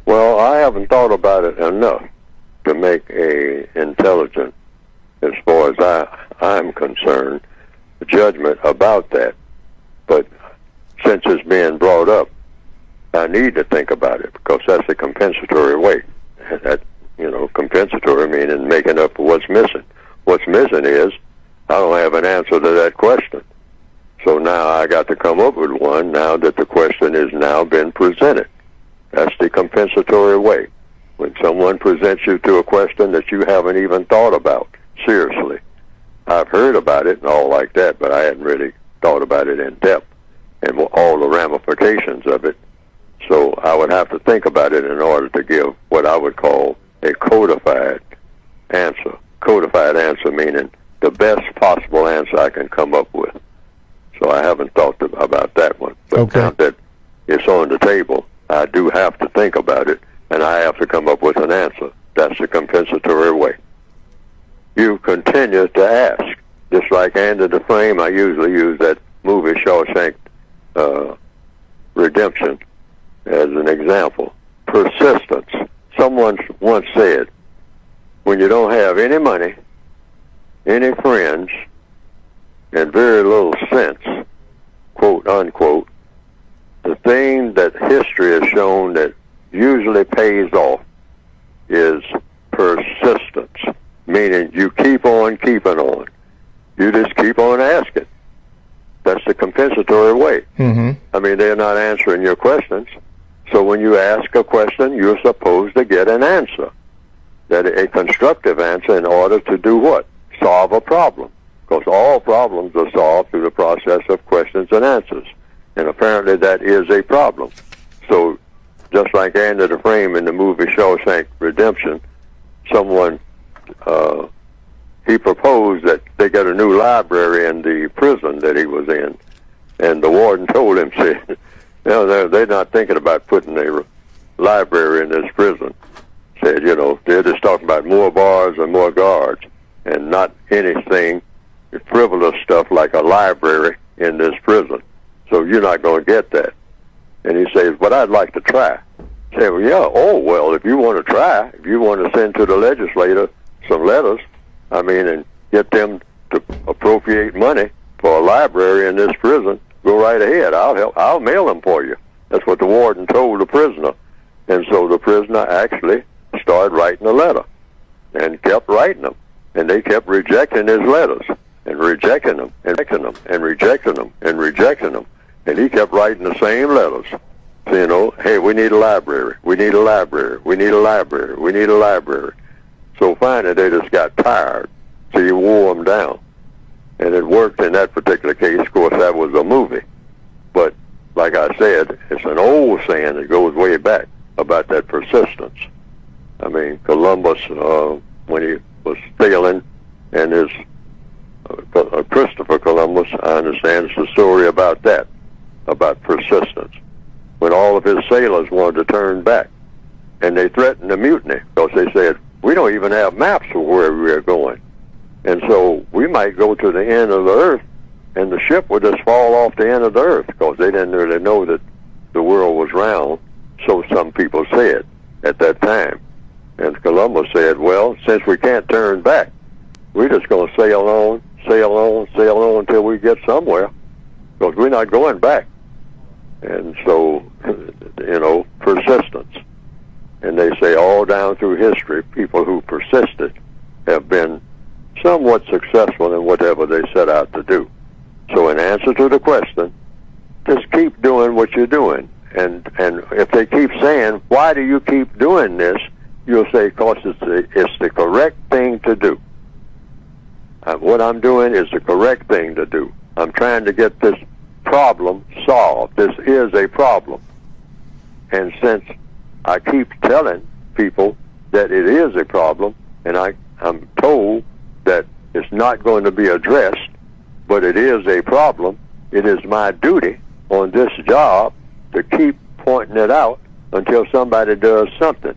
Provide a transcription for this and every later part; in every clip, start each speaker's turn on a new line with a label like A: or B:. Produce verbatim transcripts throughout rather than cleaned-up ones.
A: Well, I haven't thought about it enough to make a intelligent, as far as I, I'm concerned, judgment about that. But since it's being brought up, I need to think about it, because that's a compensatory way. That, you know, compensatory meaning making up for what's missing. What's missing is I don't have an answer to that question. So now I got to come up with one now that the question has now been presented. That's the compensatory way. When someone presents you to a question that you haven't even thought about, seriously. I've heard about it and all like that, but I hadn't really thought about it in depth and all the ramifications of it. So I would have to think about it in order to give what I would call a codified answer. Codified answer meaning the best possible answer I can come up with. So I haven't thought about that one. But
B: okay.
A: Now that it's on the table, I do have to think about it, and I have to come up with an answer. That's the compensatory way. You continue to ask. Just like Under the Frame, I usually use that movie Shawshank uh, Redemption as an example. Persistence. Someone once said, when you don't have any money, any friends, and very little sense, quote unquote, the thing that history has shown that usually pays off is persistence, meaning you keep on keeping on. You just keep on asking. That's the compensatory way.
B: Mm-hmm.
A: I mean, they're not answering your questions. So when you ask a question, you're supposed to get an answer. That a constructive answer in order to do what? Solve a problem. Because all problems are solved through the process of questions and answers. And apparently that is a problem. So just like Under the Frame in the movie Shawshank Redemption, someone, uh, he proposed that they get a new library in the prison that he was in. And the warden told him, said, you know, they're, they're not thinking about putting a library in this prison. Said, you know, they're just talking about more bars and more guards and not anything frivolous stuff like a library in this prison. So you're not going to get that. And he says, but I'd like to try. I say, well, yeah, oh, well, if you want to try, if you want to send to the legislator some letters, I mean, and get them to appropriate money for a library in this prison, go right ahead. I'll help. I'll mail them for you. That's what the warden told the prisoner. And so the prisoner actually started writing a letter and kept writing them. And they kept rejecting his letters and rejecting them and rejecting them and rejecting them and rejecting them. And he kept writing the same letters. So, you know, hey, we need a library. We need a library. We need a library. We need a library. So finally they just got tired. So he wore them down. And it worked in that particular case. Of course, that was a movie. But like I said, it's an old saying that goes way back about that persistence. I mean, Columbus, uh, when he was sailing, and his uh, Christopher Columbus, I understand, it's the story about that, about persistence. When all of his sailors wanted to turn back, and they threatened a mutiny, because they said, we don't even have maps of where we are going. And so we might go to the end of the earth, and the ship would just fall off the end of the earth, because they didn't really know that the world was round, so some people said at that time. And Columbus said, well, since we can't turn back, we're just going to sail on, sail on, sail on until we get somewhere, because we're not going back. And so, you know, persistence. And they say all down through history, people who persisted have been somewhat successful in whatever they set out to do. So in answer to the question, just keep doing what you're doing. And and if they keep saying, why do you keep doing this? You'll say, because it's the, it's the correct thing to do. Uh, what I'm doing is the correct thing to do. I'm trying to get this problem solved. This is a problem. And since I keep telling people that it is a problem, and I, I'm told that it's not going to be addressed, but it is a problem, it is my duty on this job to keep pointing it out until somebody does something.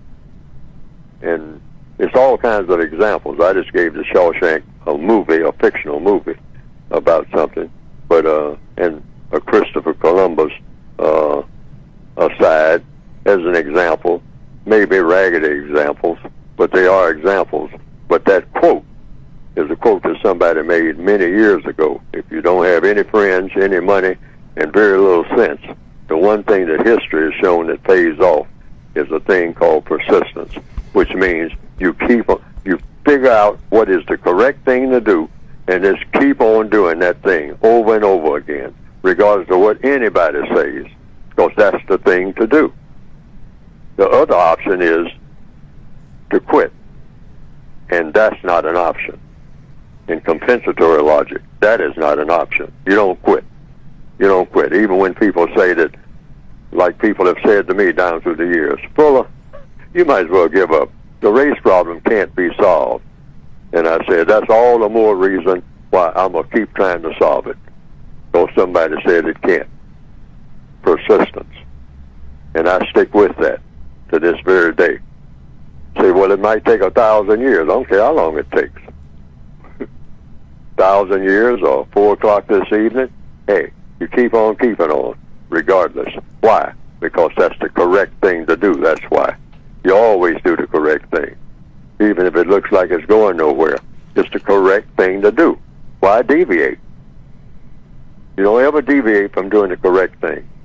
A: And it's all kinds of examples. I just gave the Shawshank a movie, a fictional movie about something, but uh, and a Christopher Columbus uh, aside as an example. maybe raggedy examples, but they are examples. But that quote is a quote that somebody made many years ago. If you don't have any friends, any money, and very little sense, the one thing that history has shown that pays off is a thing called persistence, which means you keep you figure out what is the correct thing to do, and just keep on doing that thing over and over again, regardless of what anybody says, because that's the thing to do. The other option is to quit, and that's not an option. In compensatory logic, that is not an option. You don't quit. You don't quit. Even when people say that, like people have said to me down through the years, Fuller, you might as well give up. The race problem can't be solved. And I said, that's all the more reason why I'm going to keep trying to solve it. So somebody said it can't. Persistence. And I stick with that to this very day. Say, well, it might take a thousand years. I don't care how long it takes. Thousand years or four o'clock this evening, hey, you keep on keeping on, regardless. Why? Because that's the correct thing to do. That's why. You always do the correct thing. Even if it looks like it's going nowhere. It's the correct thing to do. Why deviate? You don't ever deviate from doing the correct thing.